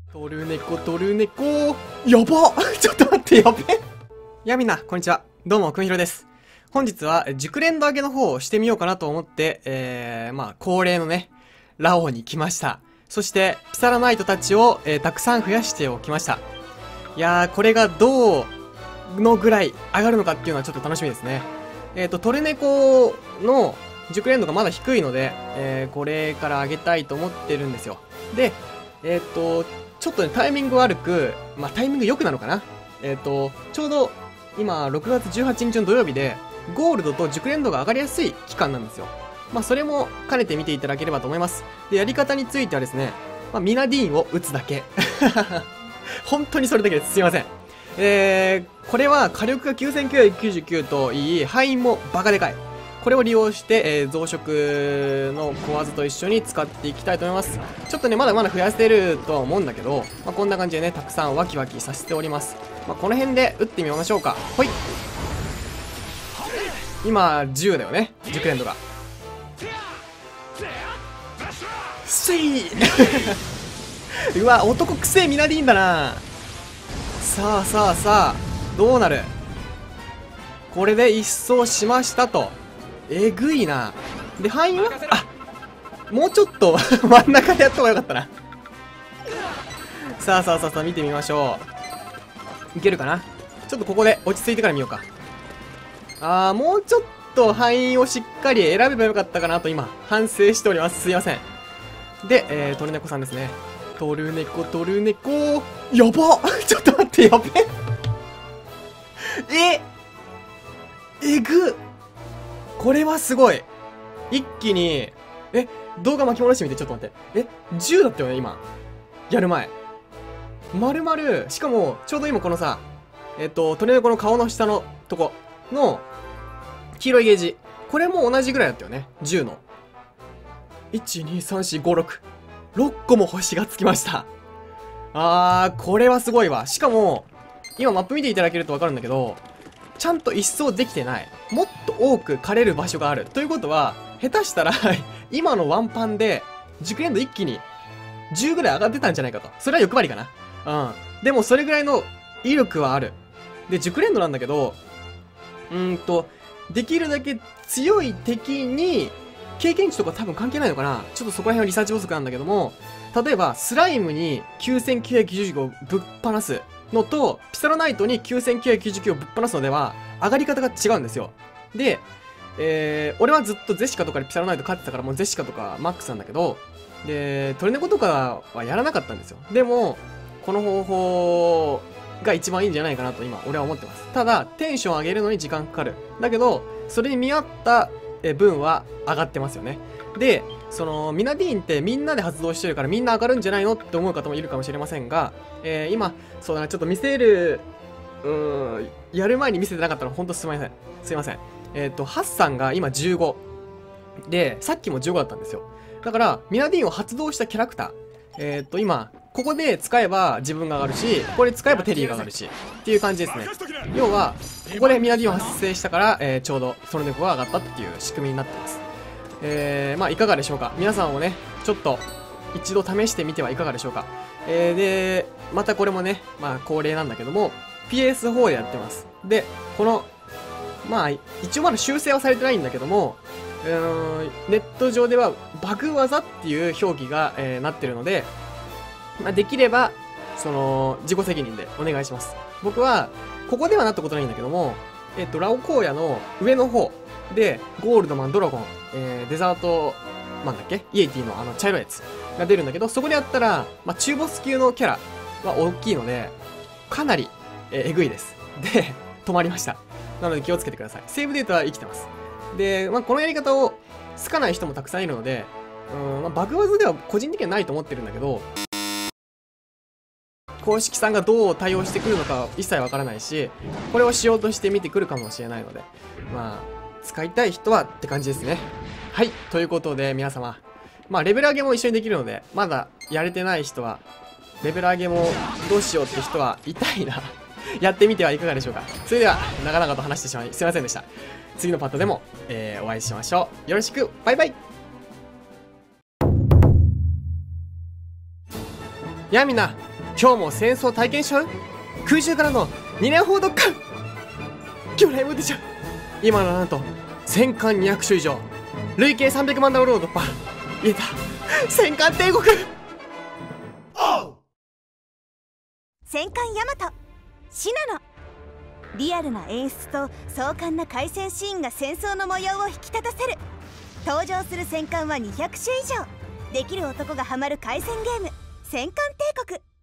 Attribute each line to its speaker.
Speaker 1: トルネコトルネコやばちょっと待ってやべみんなこんにちは、どうもくんひろです。本日は熟練度上げの方をしてみようかなと思って恒例のねラオウに来ました。そしてピサラナイトたちを、たくさん増やしておきました。いやー、これがどうのぐらい上がるのかっていうのはちょっと楽しみですね。トルネコの熟練度がまだ低いので、これから上げたいと思ってるんですよ。でちょっとね、タイミング悪く、タイミング良くなのかな。ちょうど、今、6月18日の土曜日で、ゴールドと熟練度が上がりやすい期間なんですよ。それも兼ねて見ていただければと思います。で、やり方についてはですね、ミナディーンを打つだけ。本当にそれだけです。すいません。これは火力が9999といい、範囲もバカでかい。これを利用して、増殖の小技と一緒に使っていきたいと思います。ちょっとね、まだまだ増やせるとは思うんだけど、こんな感じでね、たくさんワキワキさせております。この辺で打ってみましょうか。ほい。今、10だよね、熟練度が。せいうわ、男くせえミナディーンだな。さあ、どうなる。これで一掃しましたと。えぐいな。で、範囲はもうちょっと真ん中でやった方がよかったな。さあ、見てみましょう。いけるかな。ちょっとここで落ち着いてから見ようか。もうちょっと範囲をしっかり選べばよかったかなと今、反省しております。すいません。で、トルネコさんですね。トルネコ、やばちょっと待って、やべえぐっ、これはすごい。一気に、動画巻き戻してみて、ちょっと待って。10だったよね、今。やる前。丸々、しかも、ちょうど今このさ、トルネコの顔の下のとこの、黄色いゲージ。これも同じぐらいだったよね。10の。1、2、3、4、5、6。6個も星がつきました。これはすごいわ。しかも、今マップ見ていただけるとわかるんだけど、ちゃんと一掃できてない。もっと多く枯れる場所がある。ということは、下手したら今のワンパンで、熟練度一気に10ぐらい上がってたんじゃないかと。それは欲張りかな。でもそれぐらいの威力はある。で、熟練度なんだけど、できるだけ強い敵に、経験値とか多分関係ないのかな。ちょっとそこら辺はリサーチ不足なんだけども、例えば、スライムに9999をぶっ放すのと、ピサロナイトに9999をぶっ放すのでは、上がり方が違うんですよ。で、俺はずっとゼシカとかでピサロナイト勝ってたから、もうゼシカとかマックスなんだけど、で、トルネコとかはやらなかったんですよ。でも、この方法が一番いいんじゃないかなと今、俺は思ってます。ただ、テンション上げるのに時間かかる。だけど、それに見合った分は上がってますよね。で、ミナディーンってみんなで発動してるからみんな上がるんじゃないのって思う方もいるかもしれませんが、今、そうだな、ちょっと見せる、やる前に見せてなかったのほんとすいません。ハッサンが今15。で、さっきも15だったんですよ。だから、ミナディーンを発動したキャラクター。今、ここで使えば自分が上がるし、ここで使えばテリーが上がるし、っていう感じですね。要は、ここでミナディーンを発生したから、ちょうどトルネコが上がったっていう仕組みになってます。いかがでしょうか。皆さんもね、ちょっと一度試してみてはいかがでしょうか。で、またこれもね、恒例なんだけども、PS4 でやってます。で、この、一応まだ修正はされてないんだけども、ネット上ではバグ技っていう表記が、なってるので、できれば、自己責任でお願いします。僕は、ここではなったことないんだけども、ラオ荒野の上の方で、ゴールドマン、ドラゴン、デザートマンだっけイエティの茶色いやつが出るんだけど、そこでやったら、中ボス級のキャラは大きいので、かなり、えぐいです。で、止まりました。なので気をつけてください。セーブデータは生きてます。で、このやり方を好かない人もたくさんいるので、バグ技では個人的にはないと思ってるんだけど、公式さんがどう対応してくるのかは一切わからないし、これをしようとしてみてくるかもしれないので、使いたい人はって感じですね。はい。ということで、皆様。レベル上げも一緒にできるので、まだやれてない人は、レベル上げもどうしようって人は、痛いな。やってみてはいかがでしょうか。それでは、長々と話してしまい、すいませんでした。次のパッドでも、お会いしましょう。よろしく、バイバイ。みんな、 今日も戦争体験しちゃう？空中からの2年報読艦魚雷ムでしょ。今のなんと戦艦200種以上、累計300万ダウンロード突破。言えた、戦艦帝国。
Speaker 2: 戦艦ヤマトシナノ。リアルな演出と壮観な海戦シーンが戦争の模様を引き立たせる。登場する戦艦は200種以上。できる男がハマる海戦ゲーム、戦艦帝国。